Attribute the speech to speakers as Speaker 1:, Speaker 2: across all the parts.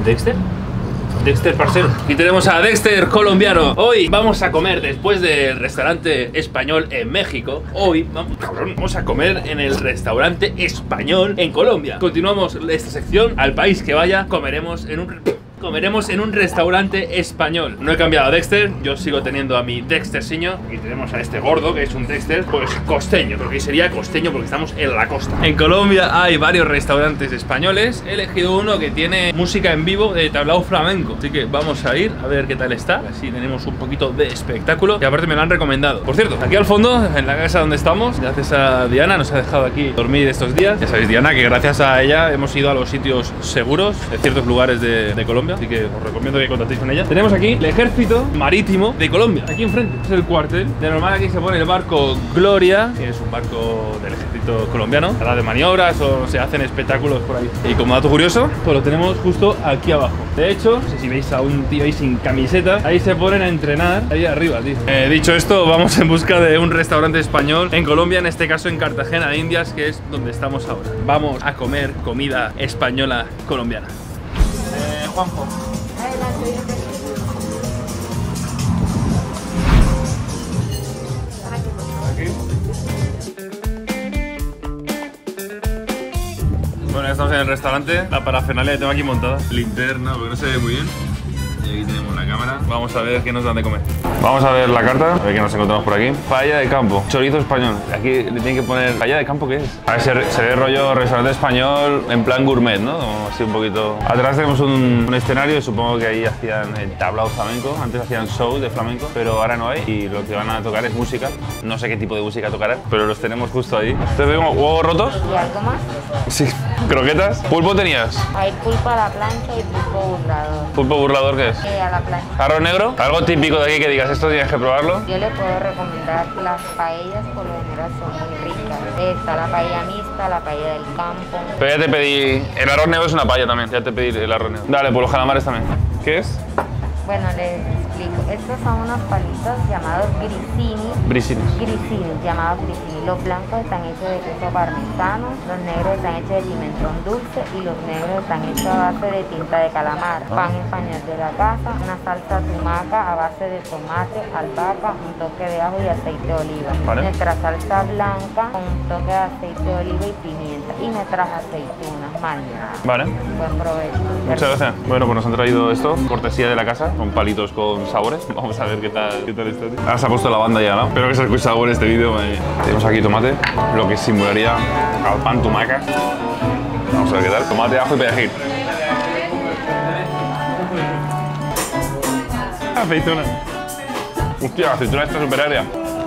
Speaker 1: ¿Dexter? Dexter parcero. Aquí tenemos a Dexter colombiano. Hoy vamos a comer después del restaurante español en México. Hoy vamos a comer en el restaurante español en Colombia. Continuamos esta sección. Al país que vaya, comeremos en un restaurante español. No he cambiado a Dexter, yo sigo teniendo a mi Dexterciño. Aquí tenemos a este gordo, que es un Dexter, pues costeño. Creo que sería costeño porque estamos en la costa. En Colombia hay varios restaurantes españoles. He elegido uno que tiene música en vivo de tablao flamenco. Así que vamos a ir a ver qué tal está. Así tenemos un poquito de espectáculo. Y aparte me lo han recomendado. Por cierto, aquí al fondo, en la casa donde estamos, gracias a Diana, nos ha dejado aquí dormir estos días. Ya sabéis, Diana, que gracias a ella hemos ido a los sitios seguros de ciertos lugares de Colombia. Así que os recomiendo que contactéis con ella. Tenemos aquí el ejército marítimo de Colombia. Aquí enfrente es el cuartel. De normal aquí se pone el barco Gloria, que es un barco del ejército colombiano. Habla de maniobras o se hacen espectáculos por ahí. Y como dato curioso, pues lo tenemos justo aquí abajo. De hecho, no sé si veis a un tío ahí sin camiseta, ahí se ponen a entrenar ahí arriba, tío. Dicho esto, vamos en busca de un restaurante español en Colombia, en este caso en Cartagena de Indias, que es donde estamos ahora. Vamos a comer comida española colombiana. Juanjo. Aquí. Bueno, ya estamos en el restaurante. La parafernalia que tengo aquí montada. Linterna, porque no se ve muy bien. Y aquí tenemos la cámara. Vamos a ver qué nos dan de comer. Vamos a ver la carta, a ver qué nos encontramos por aquí. Paella de campo, chorizo español. Aquí le tienen que poner... ¿Paella de campo qué es? A ver, se ve rollo restaurante español en plan gourmet, ¿no? Así un poquito... Atrás tenemos un escenario y supongo que ahí hacían el tablao flamenco. Antes hacían shows de flamenco, pero ahora no hay. Y lo que van a tocar es música. No sé qué tipo de música tocarán, pero los tenemos justo ahí. Entonces vemos huevos rotos.
Speaker 2: ¿Y algo más?
Speaker 1: Sí. ¿Croquetas? ¿Pulpo tenías?
Speaker 2: Hay pulpo a la plancha y pulpo burlador.
Speaker 1: ¿Pulpo burlador qué es?
Speaker 2: A la plancha.
Speaker 1: ¿Arroz negro? Algo típico de aquí que digas, esto tienes que probarlo.
Speaker 2: Yo le puedo recomendar las paellas, por lo general son muy ricas. Está la paella mixta, la paella del campo.
Speaker 1: Pero ya te pedí... El arroz negro es una paella también, ya te pedí el arroz negro. Dale, pues los calamares también. ¿Qué es?
Speaker 2: Bueno, les explico. Estos son unos palitos llamados grissini. Grissini, llamados grissini. Los blancos están hechos de queso parmesano, los negros están hechos de pimentón dulce y los negros están hechos a base de tinta de calamar. Pan español de la casa, una salsa tumaca a base de tomate, albahaca, un toque de ajo y aceite de oliva.
Speaker 1: Vale.
Speaker 2: Nuestra salsa blanca con un toque de aceite de oliva y pimienta. Y nuestras aceitunas marinadas.
Speaker 1: Vale.
Speaker 2: Buen provecho.
Speaker 1: Muchas gracias. Bueno, pues nos han traído esto, cortesía de la casa, con palitos con sabores. Vamos a ver qué tal está, tío. Ahora se ha puesto la banda ya, ¿no? Espero que se escuche sabor este vídeo. Tenemos aquí tomate, lo que simularía al pan tumaca. Vamos a ver qué tal. Tomate, ajo y perejil. Aceituna. Hostia, la aceituna está súper agria.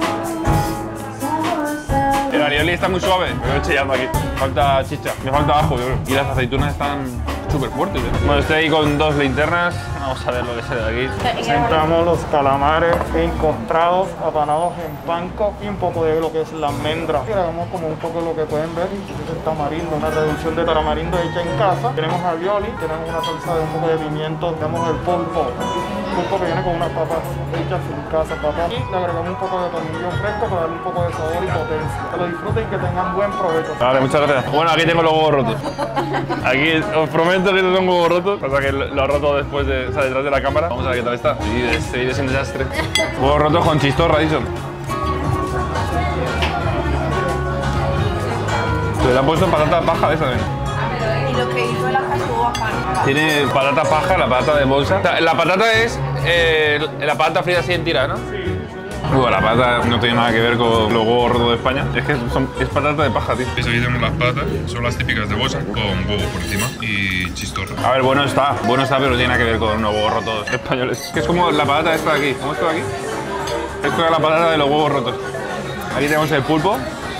Speaker 1: El alioli está muy suave, me voy chillando aquí. Falta chicha, me falta ajo, yo creo. Y las aceitunas están súper fuertes, ¿eh? Bueno, estoy ahí con dos linternas. Vamos a ver lo que se de aquí.
Speaker 3: Sentamos los calamares encostrados, apanados en panko y un poco de lo que es la almendra. Y le damos como un poco lo que pueden ver, es el tamarindo, una reducción de tamarindo hecha en casa. Tenemos alioli, tenemos una salsa de un poco de pimiento, tenemos el pulpo que viene con unas papas hechas en casa, papas. Y le agregamos un poco de tomillo fresco para darle un poco de sabor y potencia. Que lo disfruten y que tengan buen provecho.
Speaker 1: Vale, muchas gracias. Bueno, aquí tengo los huevos rotos. Aquí os prometo que estos son huevos rotos. Pasa que lo he roto después de, o sea, detrás de la cámara. Vamos a ver qué tal está. Sí, este vídeo es un desastre. Huevos rotos con chistorra, dicho. Le han puesto patata paja de esa también.
Speaker 4: Y lo que hizo la estuvo bajando.
Speaker 1: Tiene patata paja, la patata de bolsa. O sea, la patata es la patata frita así en tira, ¿no? Sí. Bueno, la patata no tiene nada que ver con los huevos rotos de España. Es que es patata de paja, tío.
Speaker 5: Aquí tenemos las patatas, son las típicas de bolsa, con huevo por encima y chistorra.
Speaker 1: A ver, bueno está, pero no tiene nada que ver con los huevos rotos españoles. Que es como la patata esta de aquí. ¿Cómo es esto de aquí? Esto es la patata de los huevos rotos. Aquí tenemos el pulpo.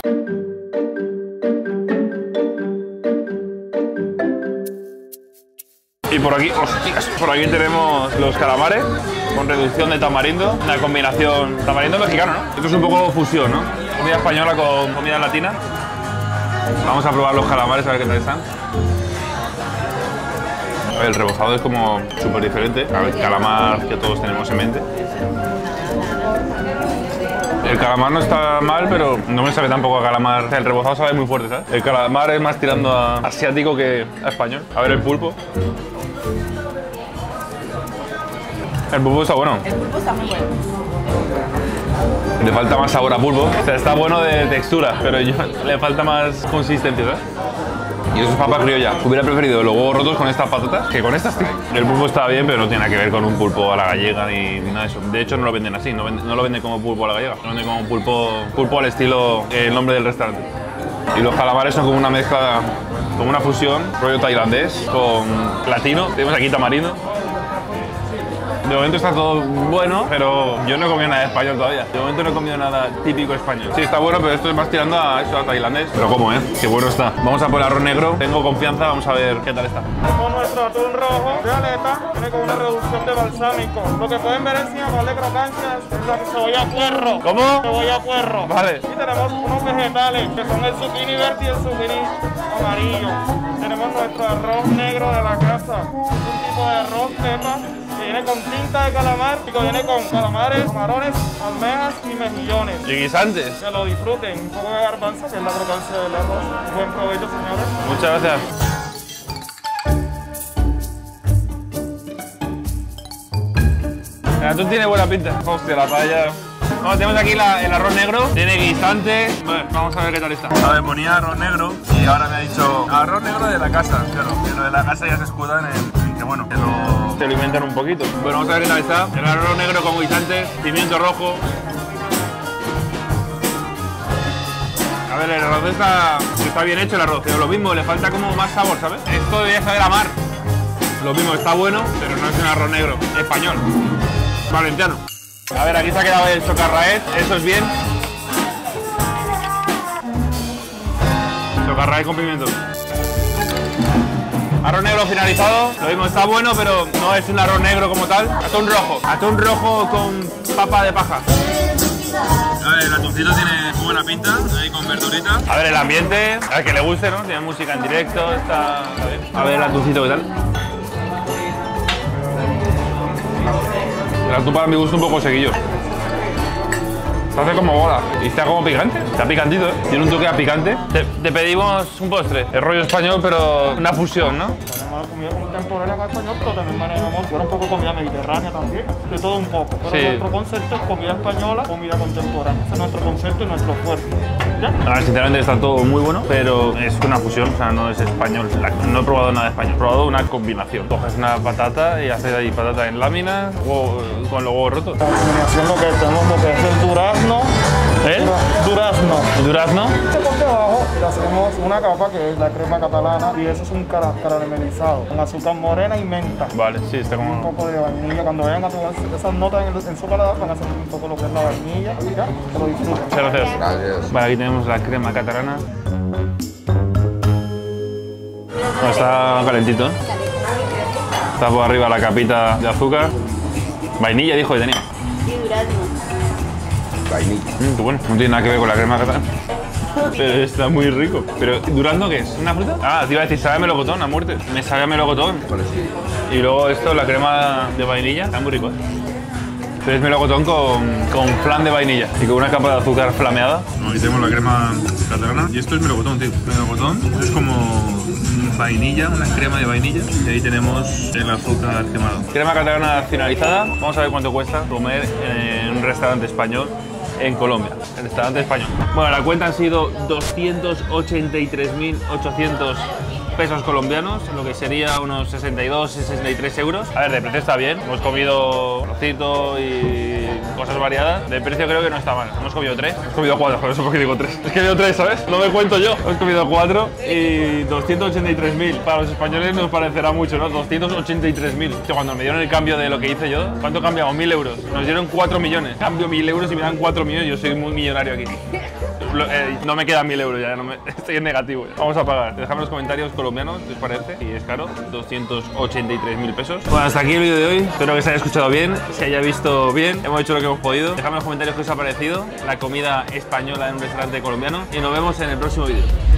Speaker 1: Y por aquí, hostias, por aquí tenemos los calamares con reducción de tamarindo, una combinación tamarindo mexicano, ¿no? Esto es un poco fusión, ¿no? Comida española con comida latina. Vamos a probar los calamares a ver qué tal están. El rebozado es como súper diferente al calamar que todos tenemos en mente. El calamar no está mal, pero no me sabe tampoco a calamar. El rebozado sabe muy fuerte, ¿sabes? El calamar es más tirando a asiático que a español. A ver el pulpo. El pulpo está bueno.
Speaker 4: El pulpo está muy bueno.
Speaker 1: Le falta más sabor a pulpo. O sea, está bueno de textura, pero le falta más consistencia, ¿sabes? Y eso es papa criolla. Hubiera preferido los huevos rotos con estas patatas que con estas, tío. El pulpo está bien, pero no tiene nada que ver con un pulpo a la gallega ni nada de eso. De hecho, no lo venden así, no lo venden como pulpo a la gallega. Lo venden como pulpo al estilo, el nombre del restaurante. Y los calamares son como una mezcla, como una fusión, rollo tailandés con latino. Tenemos aquí tamarindo. De momento está todo bueno, pero yo no he comido nada de español todavía. De momento no he comido nada típico español. Sí, está bueno, pero esto es más tirando a eso, a tailandés. Pero ¿cómo, Qué bueno está. Vamos a por el arroz negro. Tengo confianza, vamos a ver qué tal está.
Speaker 3: Con nuestro atún rojo de aleta, viene con una reducción de balsámico. Lo que pueden ver encima para darle crocancia es la cebolla puerro.
Speaker 1: ¿Cómo?
Speaker 3: Cebolla puerro.
Speaker 1: Vale.
Speaker 3: Y tenemos unos vegetales, que son el zucchini verde y el zucchini amarillo. Tenemos nuestro arroz negro de la casa. Un tipo de arroz pepa que viene con tinta de calamar y que viene con calamares, camarones, almejas y mejillones.
Speaker 1: ¿Y guisantes?
Speaker 3: Que lo disfruten. Un poco de garbanzo, que es la crocancia del arroz. Buen provecho, señores.
Speaker 1: Muchas gracias. El atún tiene buena pinta. Hostia, la paella. Bueno, tenemos aquí el arroz negro, tiene guisante. Bueno, vamos a ver qué tal está. A ver, ponía arroz negro y ahora me ha dicho arroz negro de la casa. Claro, que lo de la casa ya se escudan en que bueno, que se lo inventan un poquito. Bueno, vamos a ver qué tal está. El arroz negro con guisante, pimiento rojo. A ver, el arroz está bien hecho el arroz, pero lo mismo, le falta como más sabor, ¿sabes? Esto debería saber a mar. Lo mismo, está bueno, pero no es un arroz negro, español, valenciano. A ver, aquí se ha quedado el chocarraet, eso es bien. Chocarraet con pimiento. Arroz negro finalizado, lo mismo, está bueno, pero no es un arroz negro como tal. Atún rojo con papa de paja. A ver, el atuncito tiene buena pinta, ahí con verdurita. A ver, el ambiente, al que le guste, ¿no? Tiene música en directo, está bien. A ver el atuncito, ¿qué tal? El atún para mi gusto un poco sequillo. Se hace como bola y está como picante. Está picantito, ¿eh? Tiene un toque a picante. Te pedimos un postre, el rollo español, pero una fusión, ¿no?
Speaker 3: Tenemos comida contemporánea acá español, pero también manejamos un poco de comida mediterránea también. De todo un poco. Pero
Speaker 1: Sí.
Speaker 3: nuestro concepto es comida española, comida contemporánea. Ese es nuestro concepto y nuestro fuerte. ¿Ya?
Speaker 1: A ver, sinceramente está todo muy bueno, pero es una fusión, o sea, no es español. No he probado nada español, he probado una combinación. Coges una patata y haces ahí patata en láminas con los huevos rotos.
Speaker 3: La combinación lo que tenemos lo que es el durazno.
Speaker 1: ¿El?
Speaker 3: Durazno.
Speaker 1: ¿Durazno?
Speaker 3: Este por debajo le hacemos una capa que es la crema catalana y eso es un caramelizado con azúcar morena y menta.
Speaker 1: Vale, sí, está
Speaker 3: Un
Speaker 1: como...
Speaker 3: poco de vainilla. Cuando vayan a tomar esas notas en su paladar van a sentir un poco lo que es la vainilla. ¿Ya? Que lo disfruten.
Speaker 1: Muchas gracias. Vale, aquí tenemos la crema catalana. Bueno, está calentito, ¿eh? Está por arriba la capita de azúcar. Vainilla, dijo que tenía.
Speaker 4: Y durazno.
Speaker 1: Qué bueno, no tiene nada que ver con la crema catalana. Pero está muy rico. ¿Pero durazno qué es? ¿Una fruta? Ah, te iba a decir, sabe a melocotón a muerte. Me sabe a melocotón. Y luego esto, la crema de vainilla, está muy rico, ¿eh? Pero es melocotón con flan de vainilla y con una capa de azúcar flameada. Aquí tenemos la crema catalana y esto es melocotón, tío. Melocotón es como vainilla, una crema de vainilla y ahí tenemos el azúcar quemado. Crema catalana finalizada. Vamos a ver cuánto cuesta comer en un restaurante español en Colombia, el restaurante español. Bueno, la cuenta han sido 283.800 pesos colombianos, lo que sería unos 62-63 euros. A ver, de precio está bien. Hemos comido arrocito y cosas variadas. De precio creo que no está mal. Hemos comido 3. Hemos comido 4, por eso porque digo 3. Es que digo 3, ¿sabes? No me cuento yo. Hemos comido 4 y 283.000. Para los españoles nos parecerá mucho, ¿no? 283.000. Cuando me dieron el cambio de lo que hice yo, ¿cuánto cambiamos? 1.000 euros. Nos dieron 4 millones. Cambio 1.000 euros y me dan 4 millones. Yo soy muy millonario aquí. No me quedan 1.000 euros ya, estoy en negativo. Vamos a pagar. Dejadme en los comentarios colombianos, ¿qué os parece? Y es caro, 283.000 pesos. Bueno, hasta aquí el vídeo de hoy. Espero que se haya escuchado bien, se haya visto bien. Hemos hecho lo que hemos podido. Dejadme en los comentarios qué os ha parecido la comida española en un restaurante colombiano. Y nos vemos en el próximo vídeo.